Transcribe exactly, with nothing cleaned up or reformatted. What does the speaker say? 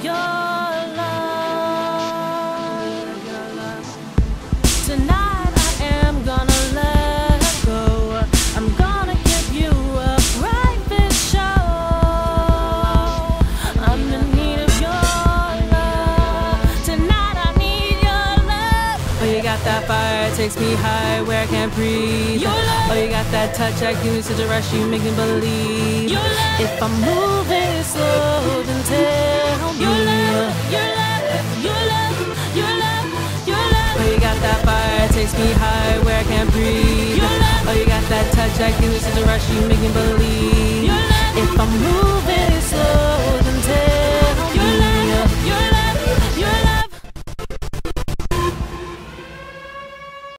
your love. Tonight I am gonna let go. I'm gonna give you a private show. I'm in need of your love. Tonight I need your love. Oh, you got that fire, it takes me high where I can't breathe. Your love. Oh, you got that touch that gives me such a rush, you make me believe. Your love. If I'm moving slow, then tell me. Your love, your love, your love, your love, your love. Oh, you got that fire, it takes me high where I can't breathe. Your love. Oh, you got that touch that gives me such a rush, you make me believe.